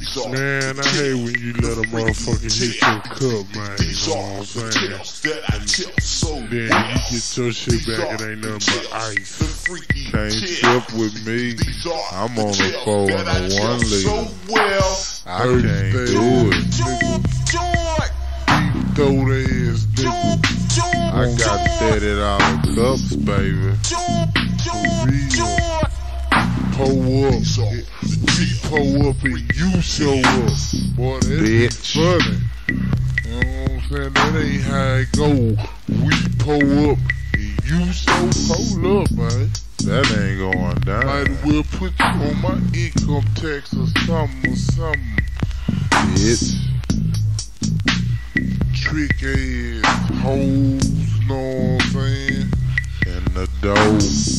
Man, I hate when you let a motherfucker hit your cup, man. You know what I'm saying? Then you get your shit back, it ain't nothing but ice. Can't sip with me. I'm on a 4 and a 1 liter. I can't do it. Throw that ass, nigga. I got $30 cups, baby. For real. Pull up and you show up. Boy, that's funny. You know what I'm saying? That ain't how it go. We pull up and you pull up, man. That ain't going down. Might as well put you on my income tax or something. Bitch. Trick ass hoes, know what I'm saying? And the dough.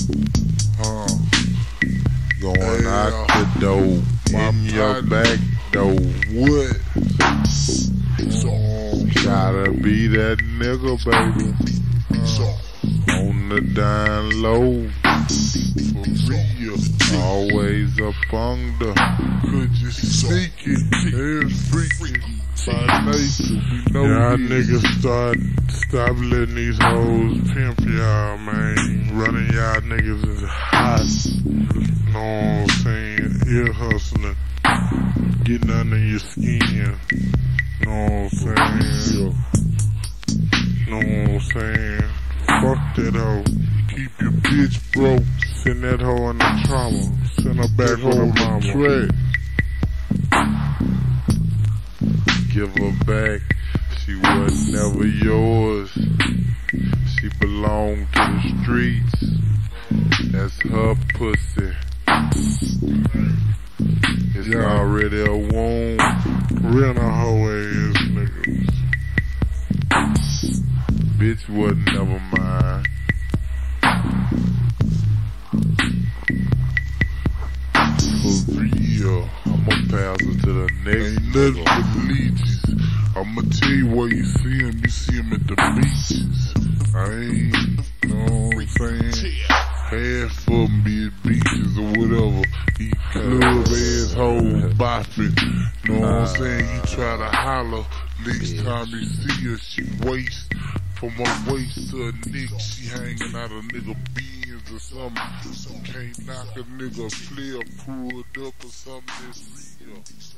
Going out the door. In your back door. What? Gotta be that nigga, baby. On the down low. For real. Always up under. Could you sneak it? It's freaky. By nature, we know y'all niggas stop letting these hoes pimp y'all, man. Running y'all niggas is hot. Know what I'm saying? Ear hustling. Getting under your skin. Know what I'm saying? Know what I'm saying? Fuck that hoe. Keep your bitch broke. Send that hoe in the trauma. Send her back with her mama. Give her back, she was never yours. She belonged to the streets. That's her pussy. It's already a wound. Rent a hoe ass niggas. Bitch was never mine. For real. I'ma pass it to the next. Ain't nothing but leeches. I'ma tell you where you see him at the beaches. I ain't, know what I'm saying? Half of them be at beaches or whatever. He club ass hoes bopping. Know what I'm saying? You try to holler. Next time you see her, she waist. From her waist to her neck, she hanging out a nigga beans or something. Can't knock a nigga flare pulled up or something that's real.